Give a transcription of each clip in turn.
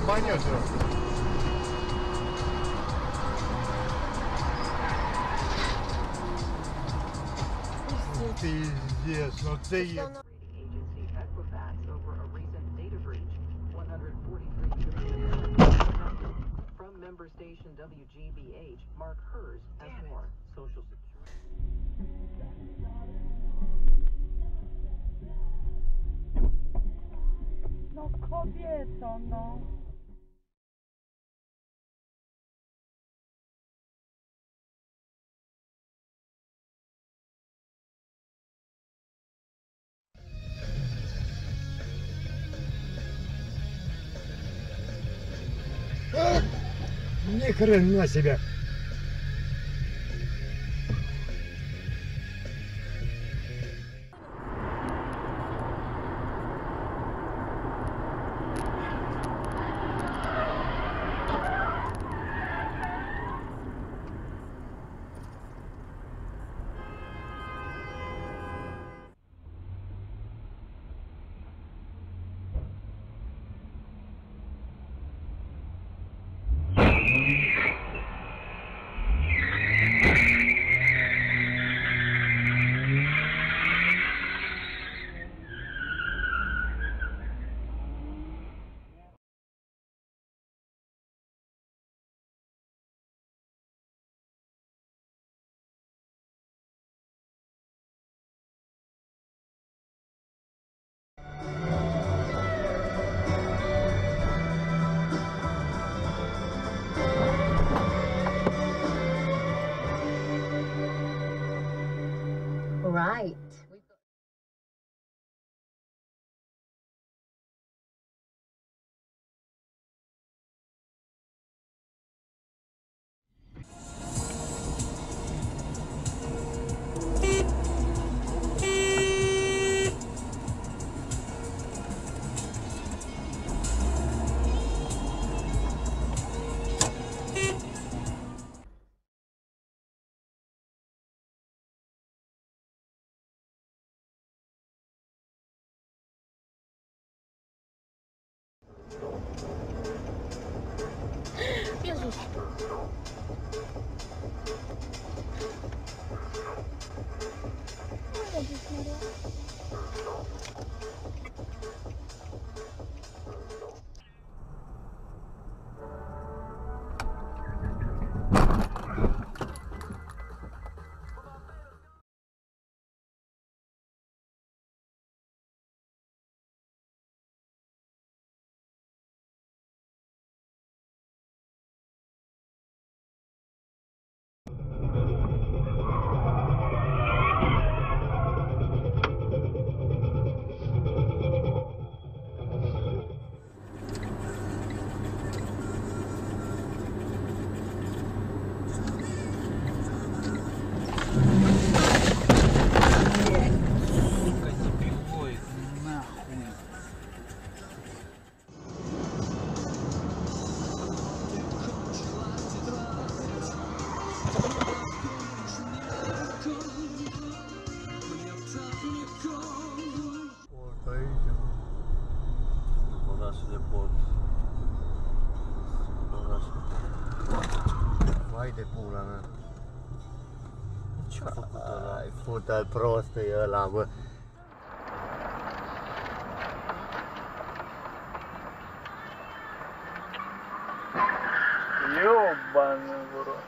компания же. Пиздец, ну ты... Member station WGBH, Mark Hers has more. Social Security. No kobieto, no. Ни хрена себе! Right. Jezus. Orașul de port. Orașul. Vai de pula mea. Ce-a făcut ăla? Ai fut-al prostă e ăla, bă. Ёбаный в рот.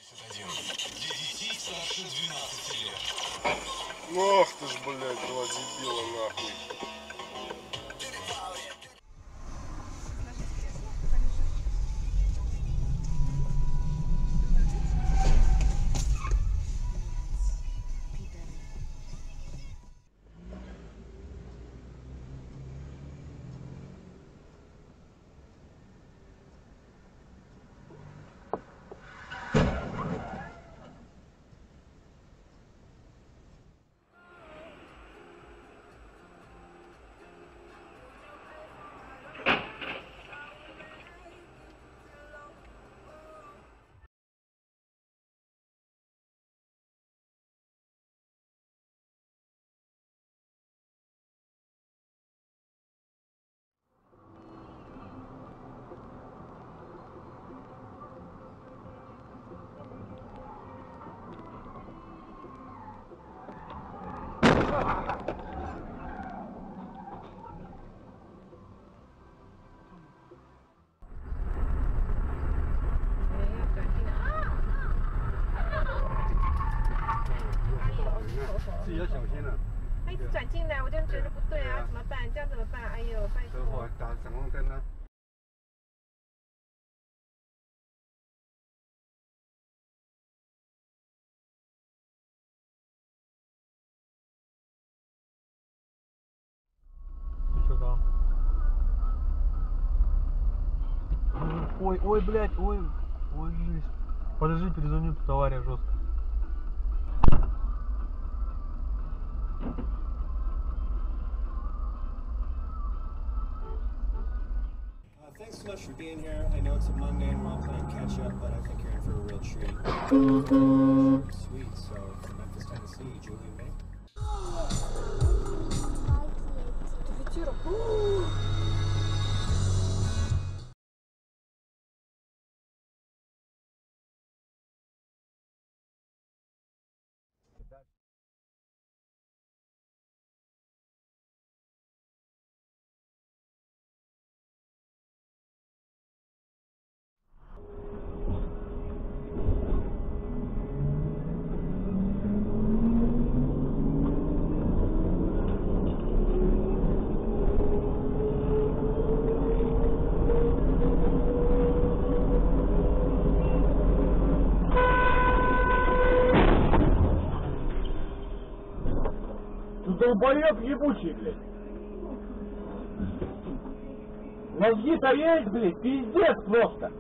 Ох ты ж, блядь, два дебила нахуй. 自己要小心了。 他一直转进来，我就觉得不对啊，怎么办？这样怎么办？哎呦，拜车祸托。 打闪光灯啊！ Ты чё там? Ой, ой, блядь, ой, ой, жизнь. Подожди, перезвоню, тут авария жесткая. Thanks so much for being here. I know it's a Monday and we're all playing catch up, but I think you're in for a real treat. Sweet. So from Memphis, Tennessee, Julian May. Ты долбоёб ебучий, блядь. Мозги-то есть, блядь, пиздец просто.